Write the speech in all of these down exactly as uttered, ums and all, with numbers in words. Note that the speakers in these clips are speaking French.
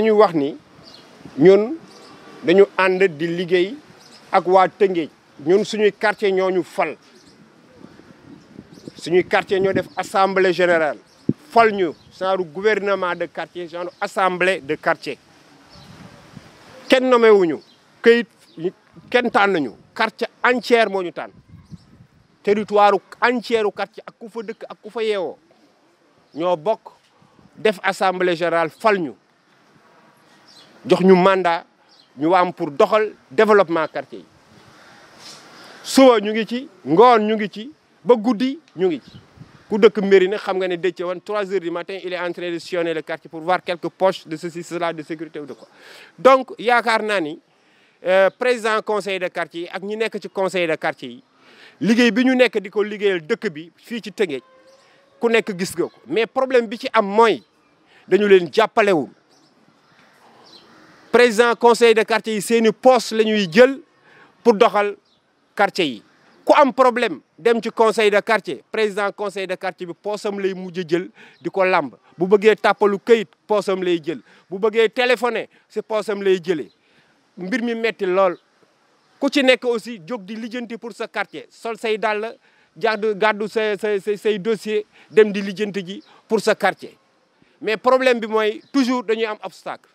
dañu wax ni ñun dañu ànd di liggéey ak waa Tëngéej ñun suñuy quartier ñoo ñu fal suñuy quartier ñoo def assemblée générale fal ñu genre gouvernement de quartier genre assemblée de quartier kenn nommé wuñu këyit kenn tànn ñu quartier entière moo ñu tànn territoire entière quartier ak ku fa dëkk ak ku fa yeewoo ñoo bokk def assemblée générale fal ñu jox ñu mandat ñu am pour doxal développement quartier yi suba ñu ngi ci ngoon ñu ngi ci ba guddi ñu ngi ci ku dëkk Mérina xam nga ne Déthié Wane trois heures du matin il est en train de sillonner le quartier pour voir quelques poches de ceci cela de sécurité ou de quoi donc yaakaar naa ni président conseil de quartier yi ak ñi nekk ci conseil de quartier yi liggéey bi ñu nekk di ko liggéeyal dëkk bi fii ci Tëngéej ku nekk gis nga ko mais problème bi ci am mooy dañu leen jàppalewul président conseil de quartier yi seeni poste la ñuy jël pour doxal quartier yi ku am problème dem ci conseil de quartier président conseil de quartier bi poosam lay mujj jël di ko làmb bu bëggee tàppalu këyit poosam lay jël bu bëggee téléphoné si poosam lay jëlee mbir mi metti lool ku ci nekk aussi jóg di lijjanti pour sa quartier sol say dàll jàddu gàddu say say say dossier dem di lijjanti ji pour sa quartier mais problème bi mooy toujours dañuy am obstacle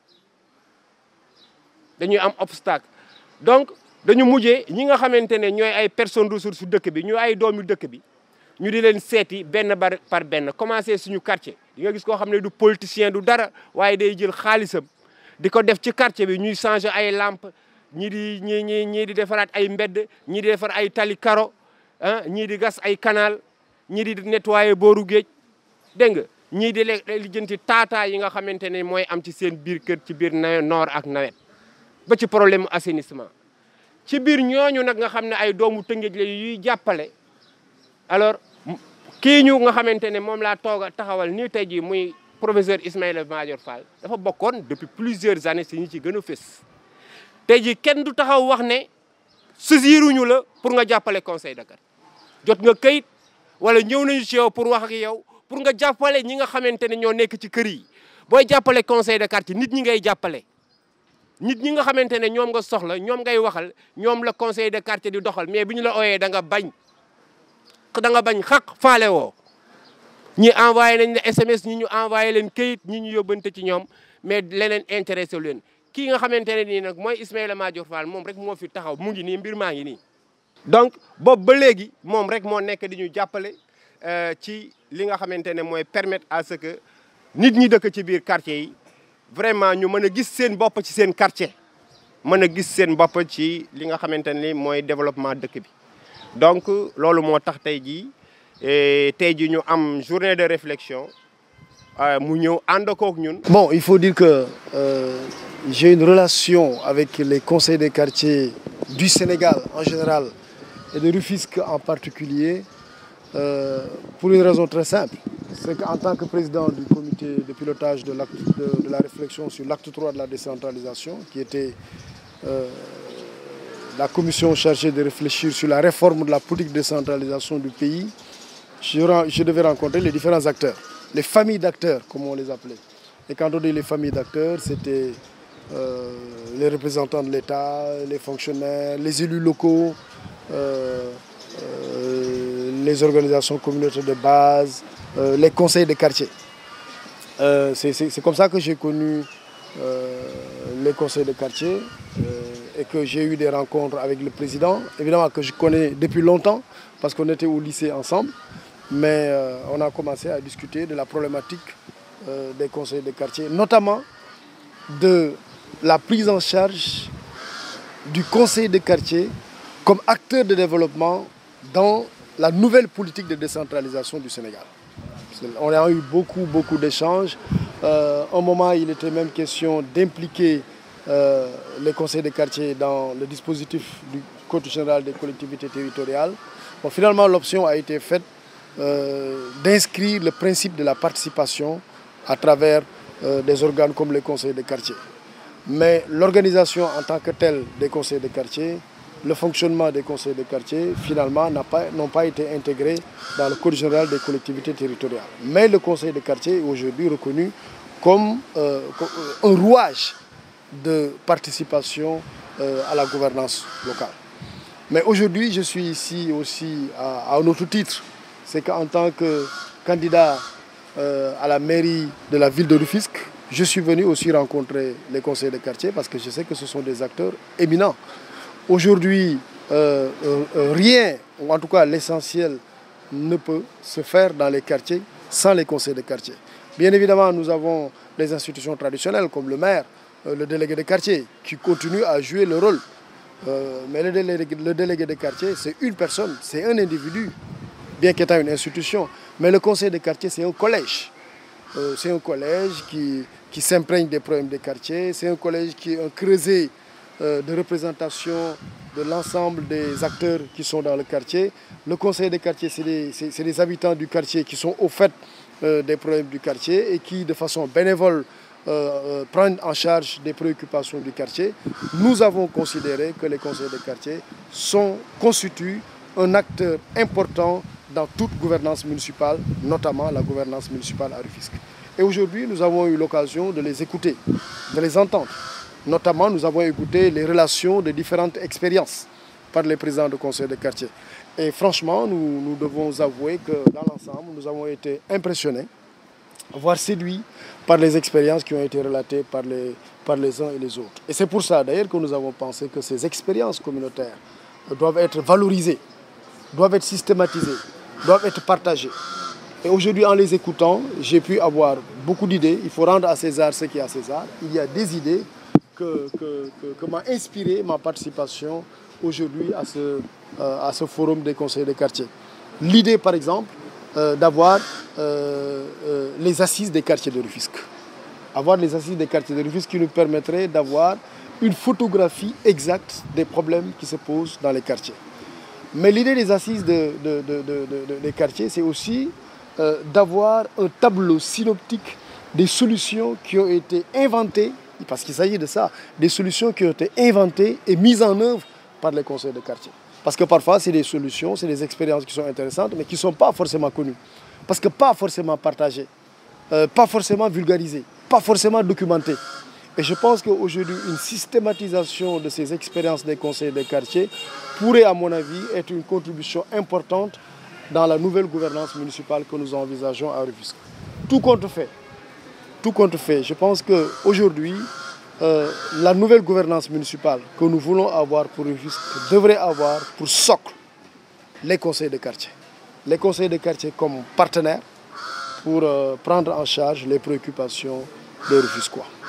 dañuy am obstacle donc dañu mujjee ñi nga xamante ne ñooy ay personnes ressources su dëkk bi ñu ay doomi dëkk bi ñu di leen seeti benn bar par benn commencé suñu quartier di nga gis koo xam ne du politicien du dara waaye day jël xaalisam di ko def ci quartier bi ñuy changer ay lampe ñii di ñii ñii ñii di defaraat ay mbedd ñii di defar ay tali karo ah ñii di gas ay canal ñii di nettoyer booru géej dégg nga ñii di lijjanti taataa yi nga xamante ne mooy am ci seen biir kër ci biir nawet noor ak nawet ba ci problème assainissement ci biir ñooñu nag nga xam ne ay doomu Tëngéej la yuy jàppale alors kii ñu nga xamante ne moom laa toog a taxawal nii tey jii muy professeur Ismaïla Madior Fall dafa bokkoon depuis plusieurs années si ñi ci gën a fës tey jii kenn du taxaw wax ne saisiruñu la pour nga jàppale conseil de quartier jot nga kayit wala ñëw nañu ci yow pour wax ak yow pour nga jàppale ñi nga xamante ne ñoo nekk ci kër yi booy jàppale conseil de quartier nit ñi ngay jàppale nit ñi nga xamante ne ñoom nga soxla ñoom ngay waxal ñoom la conseil de quartier di doxal mais bi ñu la ooyee da nga bañ da nga bañ xaq faale woo ñi envoyé nañ la S M S ñi ñu envoyé leen kayit ñi ñu yóbbante ci ñoom mais leneen intéressé leen kii nga xamante ne nii nag mooy Ismaïla Madior Fall moom rek moo fi taxaw mu ngi nii mbir maa ngi nii donc boobu ba léegi moom rek moo nekk di ñu jàppale ci li nga xamante ne mooy permettre à ce que nit ñi dëkk ci biir quartier yi vraiment ñu mën a gis seen bopp ci seen quartier mën a gis seen bopp ci li nga xamante ne mooy développement dëkk bi donc loolu moo tax tey jii tey jii ñu am journée de réflexion mu ñëw ànd kook ñun. Bon, il faut dire que euh, j'ai une relation avec les conseils des quartiers du Sénégal en général et de Rufisque en particulier euh, pour une raison très simple. C'est qu'en tant que président du comité de pilotage de, l'acte, de, de la réflexion sur l'acte trois de la décentralisation, qui était euh, la commission chargée de réfléchir sur la réforme de la politique de décentralisation du pays, je, je devais rencontrer les différents acteurs, les familles d'acteurs, comme on les appelait. Et quand on dit les familles d'acteurs, c'était euh, les représentants de l'État, les fonctionnaires, les élus locaux, euh, euh, les organisations communautaires de base, Euh, les conseils de quartier. Euh, c'est comme ça que j'ai connu euh, les conseils de quartier euh, et que j'ai eu des rencontres avec le président, évidemment que je connais depuis longtemps parce qu'on était au lycée ensemble, mais euh, on a commencé à discuter de la problématique euh, des conseils de quartier, notamment de la prise en charge du conseil de quartier comme acteur de développement dans la nouvelle politique de décentralisation du Sénégal. On a eu beaucoup, beaucoup d'échanges. Euh, à un moment, il était même question d'impliquer euh, les conseils de quartier dans le dispositif du Code général des collectivités territoriales. Bon, finalement, l'option a été faite euh, d'inscrire le principe de la participation à travers euh, des organes comme les conseils de quartier. Mais l'organisation en tant que telle des conseils de quartier, le fonctionnement des conseils de quartier, finalement, n'a pas, n'ont pas été intégrés dans le Code général des collectivités territoriales. Mais le conseil de quartier est aujourd'hui reconnu comme euh, un rouage de participation euh, à la gouvernance locale. Mais aujourd'hui, je suis ici aussi à, à un autre titre. C'est qu'en tant que candidat euh, à la mairie de la ville de Rufisque, je suis venu aussi rencontrer les conseillers de quartier parce que je sais que ce sont des acteurs éminents. Aujourd'hui, euh, euh, rien, ou en tout cas l'essentiel, ne peut se faire dans les quartiers sans les conseillers de quartier. Bien évidemment, nous avons les institutions traditionnelles comme le maire, euh, le délégué de quartier, qui continuent à jouer le rôle. Euh, mais le délégué, le délégué de quartier, c'est une personne, c'est un individu, bien qu'étant une institution. Mais le conseil de quartier, c'est un collège. Euh, c'est un collège qui, qui s'imprègne des problèmes des quartiers. C'est un collège qui est un creuset euh, de représentation de l'ensemble des acteurs qui sont dans le quartier. Le conseil de quartier, c'est des, c'est des habitants du quartier qui sont au fait euh, des problèmes du quartier et qui, de façon bénévole, Euh, euh, prendre en charge des préoccupations du quartier. Nous avons considéré que les conseillers de quartier sont, constituent un acteur important dans toute gouvernance municipale, notamment la gouvernance municipale à Rufisque. Et aujourd'hui, nous avons eu l'occasion de les écouter, de les entendre. Notamment, nous avons écouté les relations de différentes expériences par les présidents de conseils de quartier. Et franchement, nous, nous devons avouer que dans l'ensemble, nous avons été impressionnés, voire séduits par les expériences qui ont été relatées par les, par les uns et les autres. Et c'est pour ça d'ailleurs que nous avons pensé que ces expériences communautaires doivent être valorisées, doivent être systématisées, doivent être partagées. Et aujourd'hui, en les écoutant, j'ai pu avoir beaucoup d'idées. Il faut rendre à César ce qui est à César. Il y a des idées que, que, que, que m'a inspiré ma participation aujourd'hui à ce, euh, à ce forum des conseillers de quartier. L'idée, par exemple, Euh, d'avoir euh, euh, les assises des quartiers de Rufisque. Avoir les assises des quartiers de Rufisque qui nous permettrait d'avoir une photographie exacte des problèmes qui se posent dans les quartiers. Mais l'idée des assises de, de, de, de, de, des quartiers, c'est aussi euh, d'avoir un tableau synoptique des solutions qui ont été inventées, parce qu'il s'agit de ça, des solutions qui ont été inventées et mises en œuvre par les conseils de quartier. Parce que parfois, c'est des solutions, c'est des expériences qui sont intéressantes, mais qui ne sont pas forcément connues. Parce que pas forcément partagées, euh, pas forcément vulgarisées, pas forcément documentées. Et je pense qu'aujourd'hui, une systématisation de ces expériences des conseils de quartier pourrait, à mon avis, être une contribution importante dans la nouvelle gouvernance municipale que nous envisageons à Rufisque. Tout compte fait, tout compte fait, je pense qu'aujourd'hui, Euh, la nouvelle gouvernance municipale que nous voulons avoir pour Rufisque devrait avoir pour socle les conseils de quartier. Les conseils de quartier comme partenaires pour euh, prendre en charge les préoccupations des Rufisquois.